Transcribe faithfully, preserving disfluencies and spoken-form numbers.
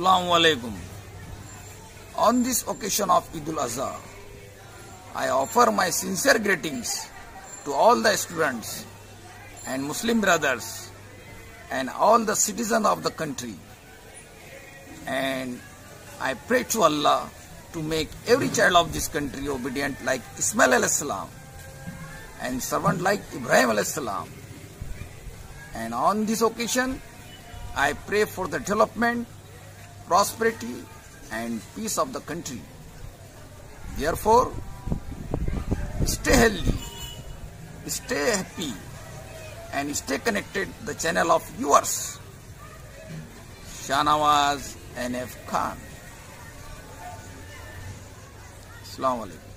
Assalamu alaikum. On this occasion of Eid al-Azha, I offer my sincere greetings to all the students and Muslim brothers and all the citizens of the country. And I pray to Allah to make every child of this country obedient like Ismail alayhi salam and servant like Ibrahim alayhi salam. And on this occasion, I pray for the development, prosperity and peace of the country. Therefore, stay healthy, stay happy and stay connected to the channel of yours, Shahnawaz N F Khan. Assalamu alaikum.